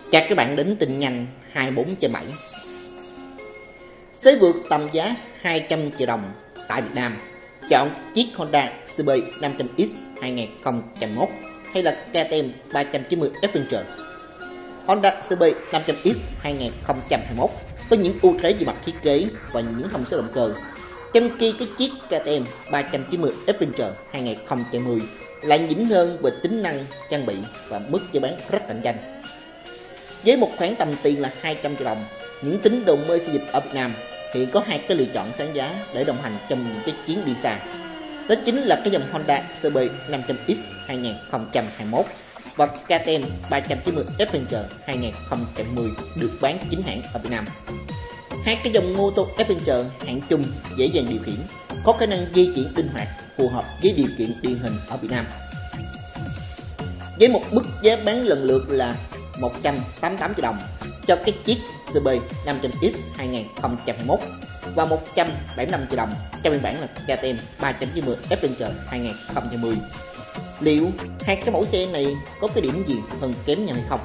Chào các bạn đến tin nhanh 24/7. Sẽ vượt tầm giá 200 triệu đồng tại Việt Nam. Chọn chiếc Honda CB 500X 2021 hay là KTM 390 Adventure. Honda CB 500X 2021 có những ưu thế về mặt thiết kế và những thông số động cơ, trong khi cái chiếc KTM 390 Adventure 2020 lại nhỉnh hơn về tính năng, trang bị và mức giá bán rất cạnh tranh. Với một khoản tầm tiền là 200 triệu đồng, những tín đồ mê xe dịch ở Việt Nam hiện có hai cái lựa chọn sáng giá để đồng hành trong những cái chuyến đi xa. Đó chính là cái dòng Honda CB 500X 2021 và KTM 390 Adventure 2020 được bán chính hãng ở Việt Nam. Hai cái dòng mô tô Adventure hạng trung dễ dàng điều khiển, có khả năng di chuyển linh hoạt, phù hợp với điều kiện địa hình ở Việt Nam. Với một mức giá bán lần lượt là 188 triệu đồng cho cái chiếc CB 500X 2021 và 175 triệu đồng cho phiên bản là KTM 390 Adventure 2020. Liệu hai cái mẫu xe này có cái điểm gì hơn kém nhau hay không?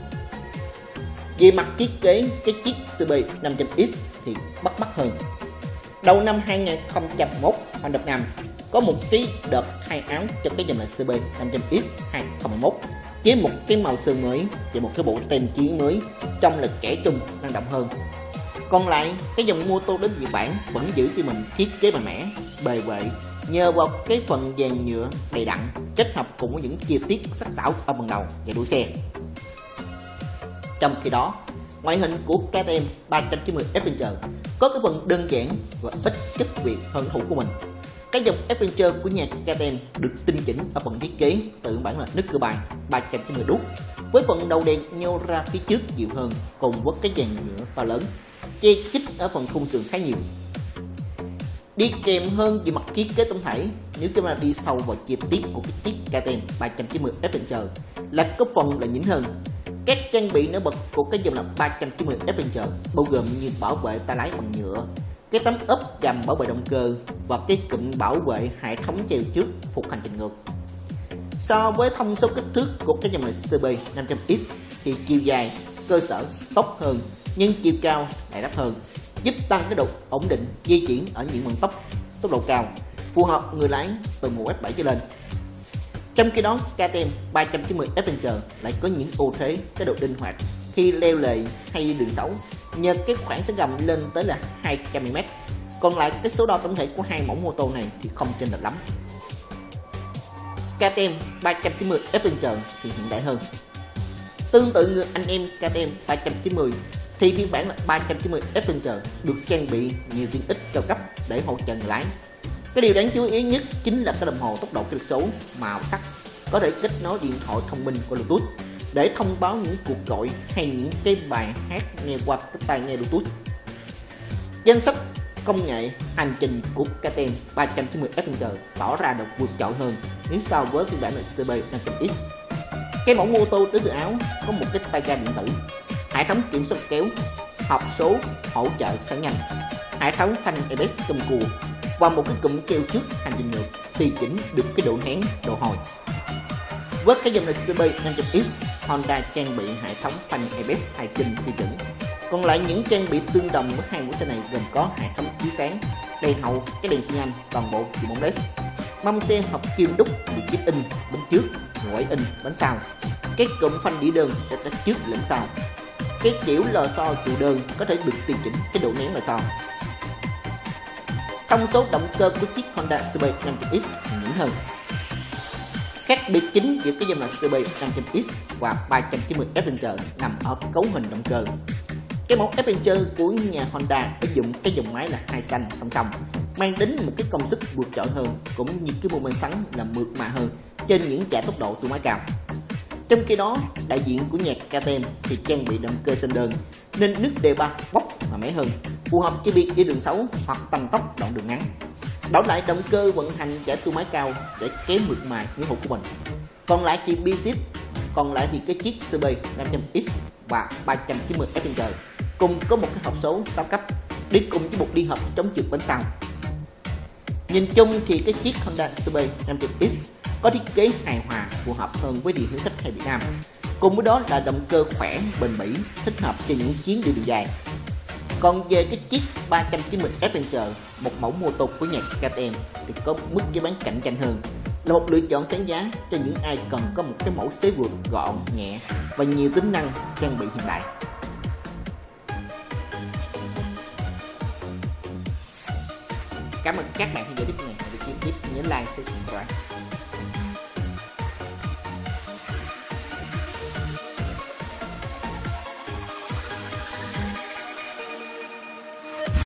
Về mặt thiết kế, cái chiếc CB 500X thì bắt mắt hơn. Đầu năm 2021, Honda Việt Nam có một cái đợt thay áo cho cái dòng là CB 500X 2021 với một cái màu sơn mới và một cái bộ tem chiếu mới, trông là trẻ trung năng động hơn. Còn lại cái dòng mô tô đến Nhật Bản vẫn giữ cho mình thiết kế mạnh mẽ, bề bệ nhờ vào cái phần dàn nhựa đầy đặn kết hợp cùng với những chi tiết sắc sảo ở phần đầu và đuôi xe. Trong khi đó, ngoại hình của KTM 390 Adventure có cái phần đơn giản và ít chất Việt hơn thủ của mình. Cái dòng Adventure của nhà KTM được tinh chỉnh ở phần thiết kế từ bản là nút cơ bài 390 đúc với phần đầu đèn nhô ra phía trước nhiều hơn, cùng với cái dàn nhựa to lớn che chít ở phần khung sườn khá nhiều. Đi kèm hơn về mặt thiết kế tổng thể, nếu chúng ta đi sâu vào chi tiết của cái chiếc KTM 390 Adventure là có phần là nhỉnh hơn. Các trang bị nổi bật của cái dòng là 390 Adventure bao gồm như bảo vệ tay lái bằng nhựa, cái tấm ốp gầm bảo vệ động cơ và cái cụm bảo vệ hệ thống treo trước phục hành trình ngược. So với thông số kích thước của cái dòng này CB 500X thì chiều dài cơ sở tốt hơn nhưng chiều cao lại thấp hơn, giúp tăng cái độ ổn định di chuyển ở những vận tốc độ cao, phù hợp người lái từ 1m7 trở lên. Trong khi đó, KTM 390 Adventure lại có những ưu thế cái độ linh hoạt khi leo lề hay đi đường xấu nhờ cái khoảng sẽ gầm lên tới là 200mm. Còn lại cái số đo tổng thể của hai mẫu mô tô này thì không chênh lệch lắm. KTM 390 Adventure thì hiện đại hơn. Tương tự người anh em KTM 390 thì phiên bản là 390 Adventure được trang bị nhiều tiện ích cao cấp để hỗ trợ người lái. Cái điều đáng chú ý nhất chính là cái đồng hồ tốc độ kỹ thuật số màu sắc có thể kết nối điện thoại thông minh qua Bluetooth để thông báo những cuộc gọi hay những cái bài hát nghe qua cái tai nghe Bluetooth. Danh sách công nghệ hành trình của KTM 390 Adventure tỏ ra được vượt trội hơn nếu so với phiên bản là CB 500X. Cái mẫu mô tô đến từ Áo có một cái tay ga điện tử, hệ thống kiểm soát kéo, hộp số hỗ trợ sáng nhanh, hệ thống phanh ABS trong cua và một cái cụm treo trước hành trình ngược tùy chỉnh được cái độ nén, độ hồi. Với cái dòng này CB 500X, Honda trang bị hệ thống phanh ABS 2 chân tiêu chuẩn. Còn lại những trang bị tương đồng với hai mẫu xe này gồm có hệ thống chiếu sáng, đèn hậu, cái đèn xi nhan toàn bộ chỉ bóng LED, mâm xe hợp kim đúc bị chip in bên trước, ngoại in bánh sau, cái cụm phanh đĩa đơn để tách trước lẫn sau, cái kiểu lò xo trụ đơn có thể được điều chỉnh cái độ nén lò xo. Thông số động cơ của chiếc Honda CB 500X nhỉnh hơn. Khác biệt chính giữa cái dòng là CB 500X và 390 Adventure nằm ở cấu hình động cơ. Cái mẫu Adventure của nhà Honda sử dụng cái dòng máy là hai xanh song song, mang đến một cái công suất vượt trội hơn cũng như cái mô men xoắn là mượt mà hơn trên những chạy tốc độ tua máy cao. Trong khi đó, đại diện của nhà KTM thì trang bị động cơ xanh đơn nên nước đề ba bốc mà mẻ hơn, phù hợp cho việc đi đường xấu hoặc tăng tốc đoạn đường ngắn. Đổi lại động cơ vận hành chạy tua máy cao sẽ kém mượt mà như hộp của mình. Còn lại thì B-Seat, còn lại thì cái chiếc CB 500X và 390 Adventure cùng có một cái hộp số 6 cấp đi cùng với một đi hộp chống trượt bánh sau. Nhìn chung thì cái chiếc Honda CB 500X có thiết kế hài hòa phù hợp hơn với địa hiếu khách hàng Việt Nam. Cùng với đó là động cơ khỏe, bền bỉ, thích hợp cho những chuyến đi đường dài. Còn về cái chiếc 390 Adventure, một mẫu mô tô của nhà KTM thì có mức giá bán cạnh tranh hơn, là một lựa chọn sáng giá cho những ai cần có một cái mẫu xế vượt gọn, nhẹ và nhiều tính năng trang bị hiện đại. Cảm ơn các bạn theo dõi tiếp này. Nhớ like, share, subscribe.